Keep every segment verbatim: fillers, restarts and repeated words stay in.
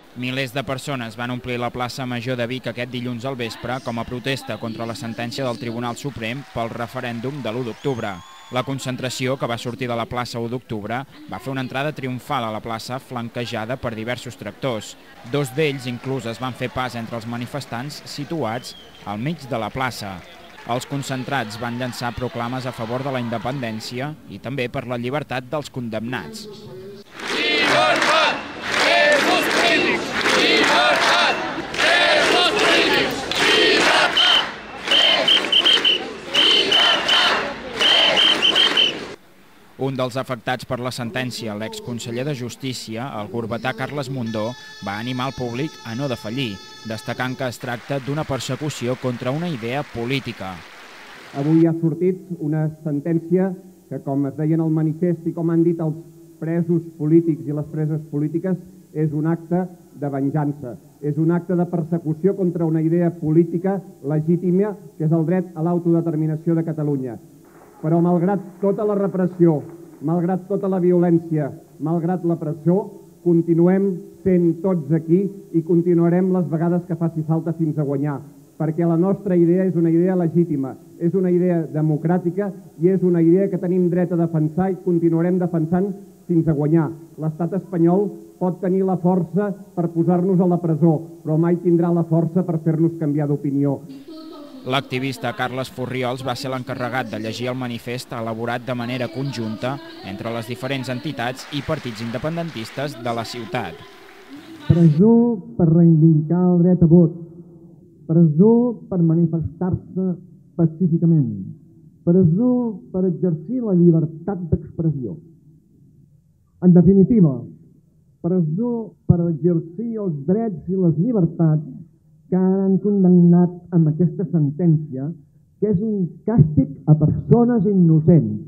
Milers de persones van omplir la plaça Major de Vic aquest dilluns al vespre com a protesta contra la sentència del Tribunal Suprem pel referèndum de l'u d'octubre. La concentració, que va sortir de la plaça u d'octubre, va fer una entrada triomfal a la plaça flanquejada per diversos tractors. Dos d'ells inclús es van fer pas entre els manifestants situats al mig de la plaça. Els concentrats van llançar proclames a favor de la independència i també per la llibertat dels condemnats. Llibertat! Presos polítics! Llibertat! Presos polítics! Llibertat! Presos polítics! Llibertat! Presos polítics! Un dels afectats per la sentència, l'exconseller de Justícia, el gorbatà Carles Mundó, va animar el públic a no defallir, destacant que es tracta d'una persecució contra una idea política. Avui ha sortit una sentència que, com es deia en el manifest i com han dit els presos polítics i les preses polítiques, és un acte de venjança, és un acte de persecució contra una idea política legítima, que és el dret a l'autodeterminació de Catalunya. Però malgrat tota la repressió, malgrat tota la violència, malgrat la presó, continuem sent tots aquí i continuarem les vegades que faci falta fins a guanyar, perquè la nostra idea és una idea legítima, és una idea democràtica i és una idea que tenim dret a defensar i continuarem defensant fins a guanyar. L'estat espanyol pot tenir la força per posar-nos a la presó, però mai tindrà la força per fer-nos canviar d'opinió. L'activista Carles Furriols va ser l'encarregat de llegir el manifest elaborat de manera conjunta entre les diferents entitats i partits independentistes de la ciutat. Presó per reivindicar el dret a vot, presó per manifestar-se pacíficament, presó per exercir la llibertat d'expressió. En definitiva, presó per exercir els drets i les llibertats que han condemnat amb aquesta sentència, que és un càstig a persones innocents.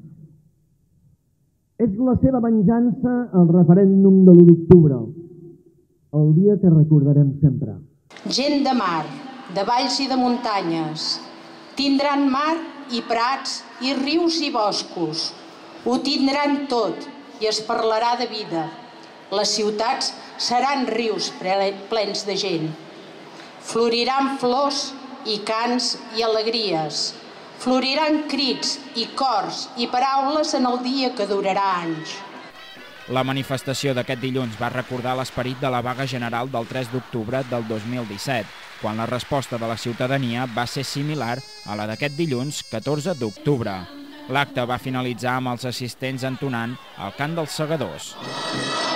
És la seva venjança al referèndum de l'u d'octubre, el dia que recordarem sempre. Gent de mar, de valls i de muntanyes, tindran mar i prats i rius i boscos. Ho tindran tot i es parlarà de vida. Les ciutats seran rius plens de gent. Floriran flors i cants i alegries. Floriran crits i cors i paraules en el dia que durarà anys. La manifestació d'aquest dilluns va recordar l'esperit de la vaga general del tres d'octubre del dos mil disset, quan la resposta de la ciutadania va ser similar a la d'aquest dilluns catorze d'octubre. L'acte va finalitzar amb els assistents entonant el cant dels segadors.